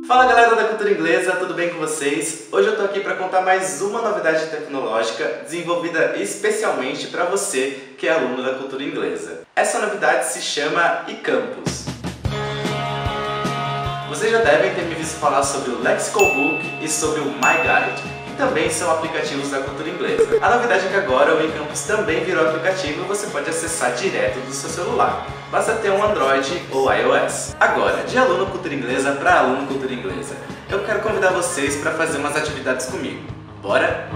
Fala galera da Cultura Inglesa, tudo bem com vocês? Hoje eu tô aqui para contar mais uma novidade tecnológica desenvolvida especialmente para você que é aluno da Cultura Inglesa. Essa novidade se chama eCampus. Vocês já devem ter me visto falar sobre o Lexical Book e sobre o My Guide, que também são aplicativos da Cultura Inglesa. A novidade é que agora o eCampus também virou aplicativo e você pode acessar direto do seu celular. Basta ter um Android ou iOS. Agora, de aluno Cultura Inglesa para aluno Cultura Inglesa, eu quero convidar vocês para fazer umas atividades comigo. Bora?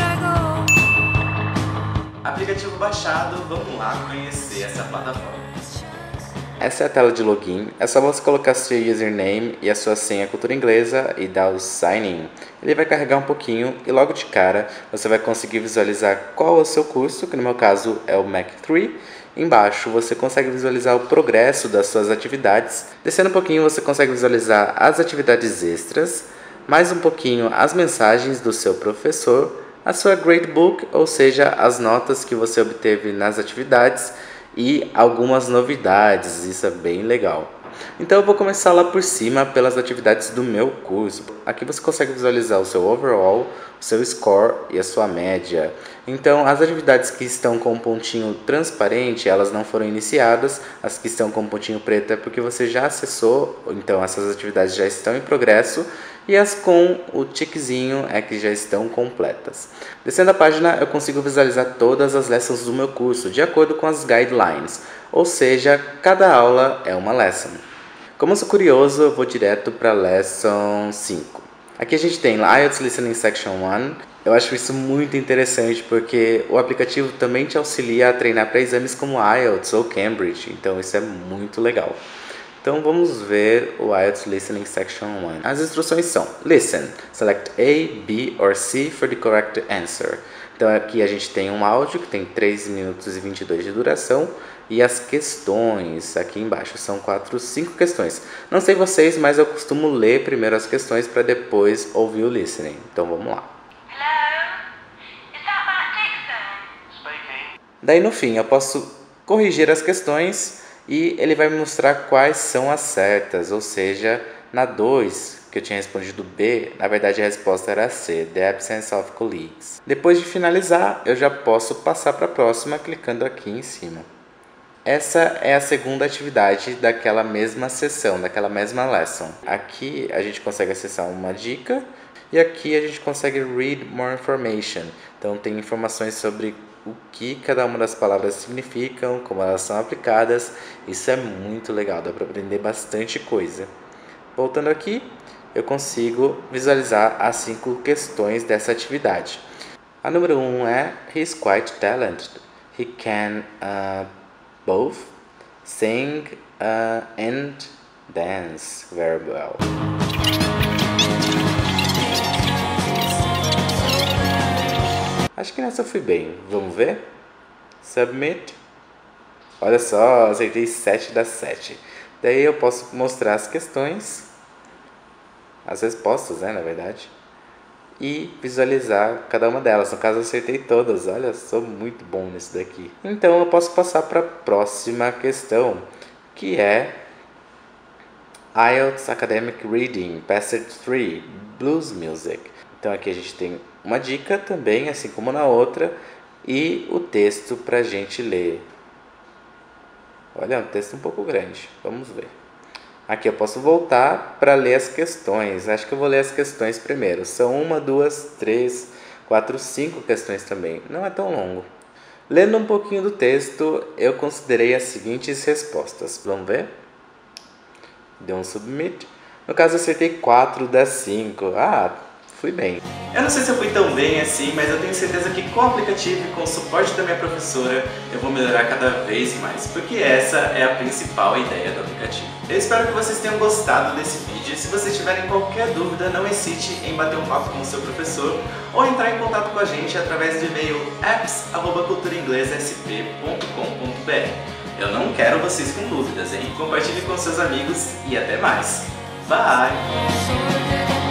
Aplicativo baixado, vamos lá conhecer essa plataforma. Essa é a tela de login, é só você colocar seu username e a sua senha Cultura Inglesa e dar o sign in. Ele vai carregar um pouquinho e logo de cara você vai conseguir visualizar qual é o seu curso, que no meu caso é o Mac 3. Embaixo você consegue visualizar o progresso das suas atividades. Descendo um pouquinho você consegue visualizar as atividades extras, mais um pouquinho as mensagens do seu professor, a sua gradebook, ou seja, as notas que você obteve nas atividades e algumas novidades, isso é bem legal. Então eu vou começar lá por cima pelas atividades do meu curso. Aqui você consegue visualizar o seu overall, o seu score e a sua média. Então as atividades que estão com um pontinho transparente, elas não foram iniciadas. As que estão com um pontinho preto é porque você já acessou, então essas atividades já estão em progresso. E as com o tiquezinho é que já estão completas. Descendo a página eu consigo visualizar todas as lessons do meu curso, de acordo com as guidelines. Ou seja, cada aula é uma lesson. Como eu sou curioso, eu vou direto para a Lesson 5. Aqui a gente tem IELTS Listening Section 1. Eu acho isso muito interessante porque o aplicativo também te auxilia a treinar para exames como IELTS ou Cambridge. Então isso é muito legal. Então vamos ver o IELTS Listening Section 1. As instruções são: Listen, select A, B or C for the correct answer. Então aqui a gente tem um áudio que tem 3 minutos e 22 de duração. E as questões aqui embaixo são 5 questões. Não sei vocês, mas eu costumo ler primeiro as questões para depois ouvir o listening. Então vamos lá. Hello? Is that Matt Dixon? Speaking. Daí no fim eu posso corrigir as questões e ele vai me mostrar quais são as certas. Ou seja, na 2, que eu tinha respondido B, na verdade a resposta era C, The Absence of Colleagues. Depois de finalizar, eu já posso passar para a próxima clicando aqui em cima. Essa é a segunda atividade daquela mesma sessão, daquela mesma lesson. Aqui a gente consegue acessar uma dica e aqui a gente consegue read more information. Então tem informações sobre o que cada uma das palavras significam, como elas são aplicadas. Isso é muito legal, dá para aprender bastante coisa. Voltando aqui, eu consigo visualizar as 5 questões dessa atividade. A número 1 é He's quite talented. He can both sing and dance very well. Acho que nessa eu fui bem. Vamos ver? Submit. Olha só, acertei 7 das 7. Daí eu posso mostrar as questões, as respostas, na verdade, e visualizar cada uma delas. No caso eu acertei todas, olha, sou muito bom nisso daqui. Então eu posso passar para a próxima questão, que é IELTS Academic Reading, Passage 3, Blues Music. Então aqui a gente tem uma dica também, assim como na outra, e o texto para a gente ler. Olha, é um texto um pouco grande, vamos ver. Aqui eu posso voltar para ler as questões. Acho que eu vou ler as questões primeiro. São 1, 2, 3, 4, 5 questões também. Não é tão longo. Lendo um pouquinho do texto, eu considerei as seguintes respostas. Vamos ver? Deu um submit. No caso, eu acertei 4 das 5. Fui bem. Eu não sei se eu fui tão bem assim, mas eu tenho certeza que com o aplicativo e com o suporte da minha professora eu vou melhorar cada vez mais, porque essa é a principal ideia do aplicativo. Eu espero que vocês tenham gostado desse vídeo. Se vocês tiverem qualquer dúvida, não hesite em bater um papo com o seu professor ou entrar em contato com a gente através do e-mail apps@culturainglesasp.com.br. Eu não quero vocês com dúvidas, hein? Compartilhe com seus amigos e até mais. Bye!